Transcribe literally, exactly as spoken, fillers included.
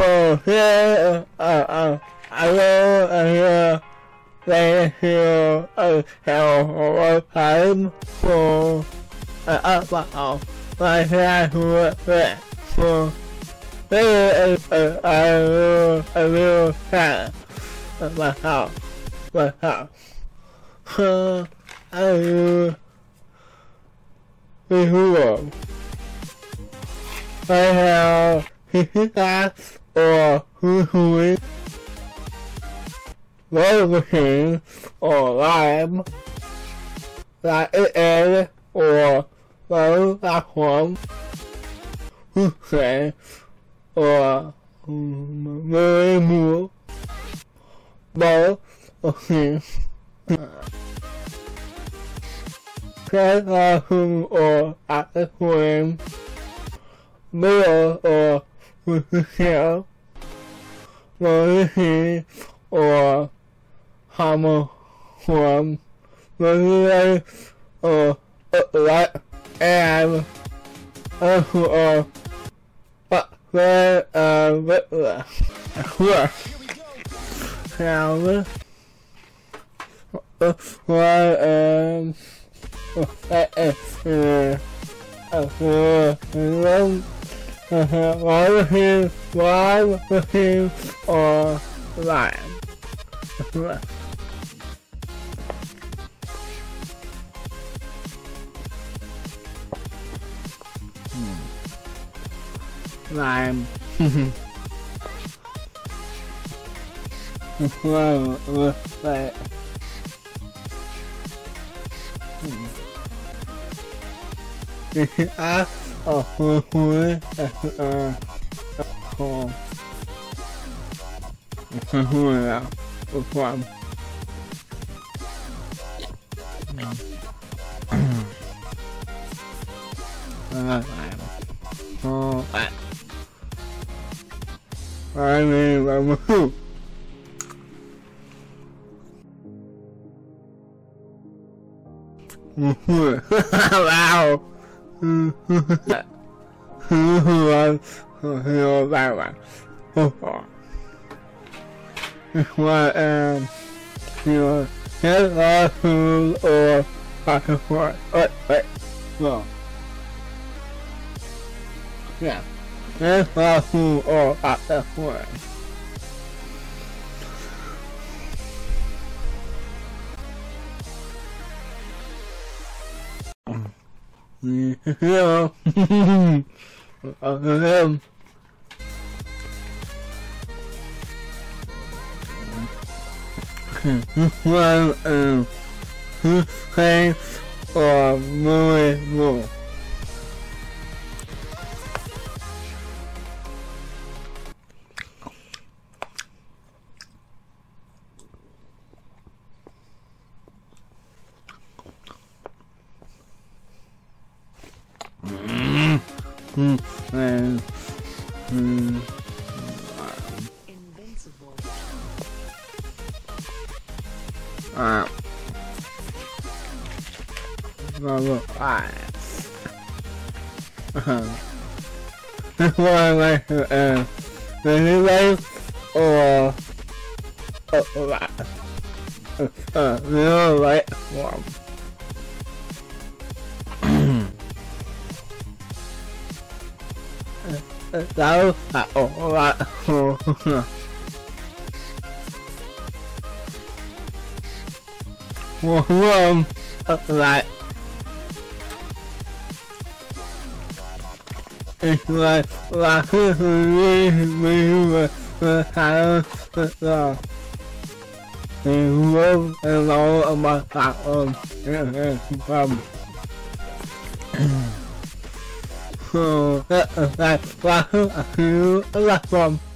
for here, uh, uh, I will, uh, thank you, uh, help time for, uh, uh, wow, my friend who, uh, for, uh, uh, I will, I will, uh, my house, my house, uh, I will, we will, I have, that, or who, who, machine or lime like it is or low platform who say or very move both of him can are who or at the frame mirror or with the shell he or hammer from the or like and or but where uh where where now where um uh uh uh why with him why with him or lion lime well with that ah oh who who uh oh who là from ah oh I mean I'm who wow who that one oh what um you know here's our food or pocket for wait wait no yeah here's our food or pocket for yeah um well, um, who came or more more? Mm, mm, and, mm. Uh, well, I, uh, one like, uh, anyway, or, uh, uh, uh, real right one. That was, oh, right, oh, one, like, it's like, like, we, we were, were having, uh, and love and all about that, um, yeah, yeah, um, so, that's like, like, like, from